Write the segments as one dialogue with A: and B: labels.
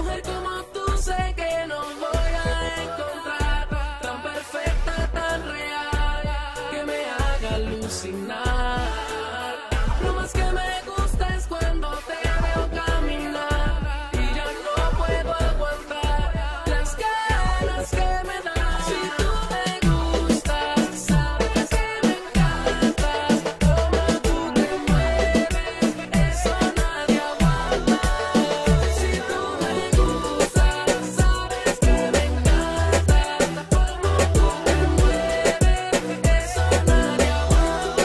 A: mujer como tú sé que no voy a encontrar tan perfecta, tan real, que me haga alucinar. Lo más que me gusta es cuando te veo caminar y ya no puedo aguantar las ganas que me dan. Si tú me gustas, sabes que me encantas, como tú te mueves, eso nadie aguanta. Si tú me gustas, sabes que me encantas, como tú te mueves, eso nadie aguanta.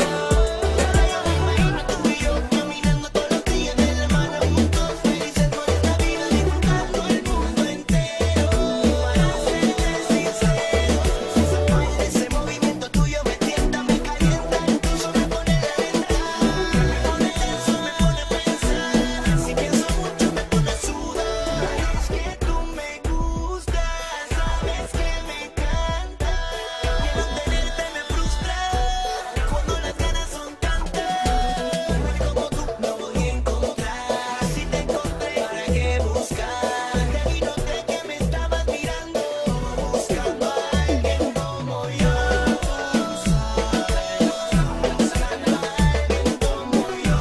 B: Tú y yo caminando todos los días de la mano juntos, felices por esta vida, disfrutando el mundo entero. Para serte sincero, ese movimiento tuyo me tienta, me calienta, incluso me pone lenta. Me pone tenso, me pone a pensar. Si pienso mucho me pone a sudar. Es que tú me gustas, sabes que me encanta. Y no tenerte me frustra cuando las ganas son tantas. Como tú no voy a encontrar. Si te encontré, ¿para qué buscar? Y noté que me estabas mirando, buscando a alguien como yo. Tú sabes, buscando a alguien como yo.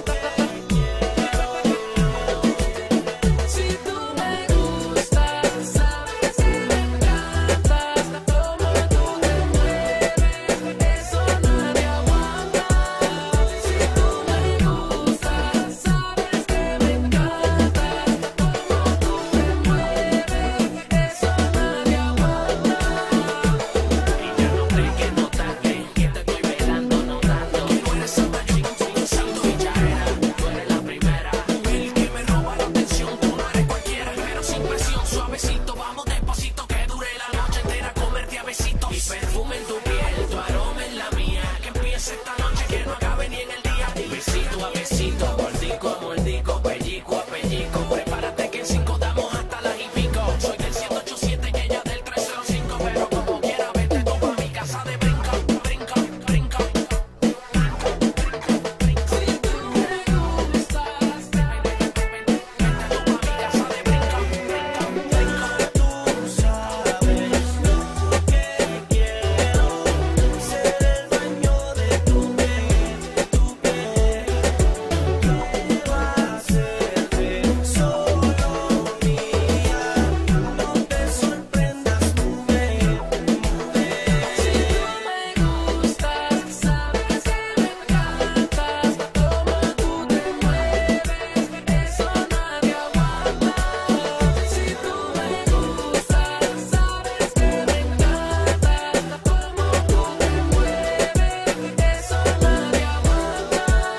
A: Si tú me gustas, sabes que me encantas, como tú te mueves, eso nadie aguanta. Si tú me gustas, sabes que me encantas, como tú te mueves, eso nadie aguanta.
C: Y ya no te que notaste que te estoy velando, notando que no eres esa machín, santo y ya era. Tú eres la primera mujer que me roba la atención. Tú no eres cualquiera, pero sin presión, suavecito. Vamos despacito, que dure la noche entera, comerte a besitos. Mi perfume en tu piel, tu aroma en la mía. Que empiece esta noche, que no acabe ni en el día. Besito a besito, mordico a mordico, pellico a pellico. Prepárate que en 5 damos hasta las y pico. Soy del 787 y ella del 305. Pero como quiera, vete tú pa' mi casa de brinco, brinco, brinco.
A: Si tú me gustas,
C: Vete tú pa' mi casa de brinco, brinco, brinco.
B: Tú sabes lo que quiero, ser el dueño de tu piel, tu piel. Quiero hacerte solo mía, no te sorprendas, mujer, mujer.
A: si tú me gustas, sabes que me encantas, como tú te mueves, eso nadie aguanta. Si tú me gustas, sabes que me encantas, como tú te mueves, eso nadie aguanta.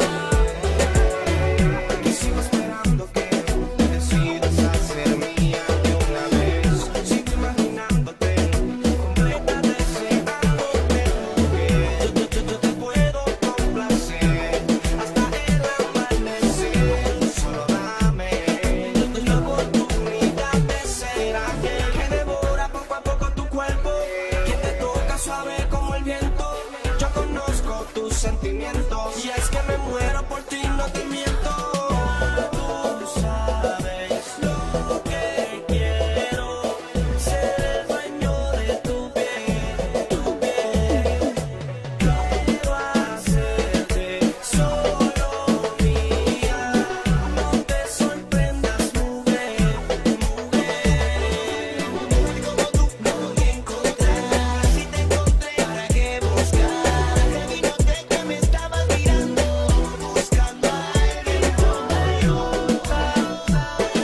B: Y sigo esperando que decidas hacer mía de una vez. Sigo imaginándote, completa deseándote, mujer. Yo te puedo complacer hasta el amanecer. Solo dame la oportunidad de ser aquel que devora poco a poco tu cuerpo, que te toca suave como el viento. Yo conozco tus sentimientos y es que me muero por ti, no te miento. Tú sabes lo que quiero, ser el dueño de tu piel, tu piel. Quiero hacerte solo mía, no te sorprendas, mujer, mujer. Como tú no voy a encontrar. Si te encontré, ¿para qué buscar? Y noté que me estabas mirando, buscando a alguien como yo. Buscando a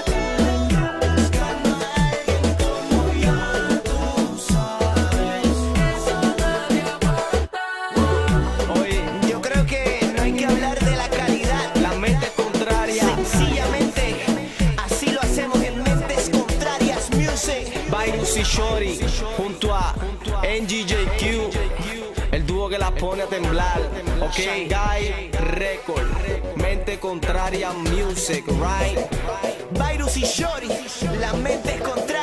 B: alguien como yo. Tú sabes,
A: Eso nadie aguanta.
B: oye, yo creo que no hay que hablar de la calidad, la mente contraria. Sencillamente, así lo hacemos en Mentes Contrarias Music. Virus y Shorty, junto a NGJQ, el dúo que la pone a temblar. Ok, Guy Record, Mente Contraria Music, right? Virus y Shorty, la mente contraria.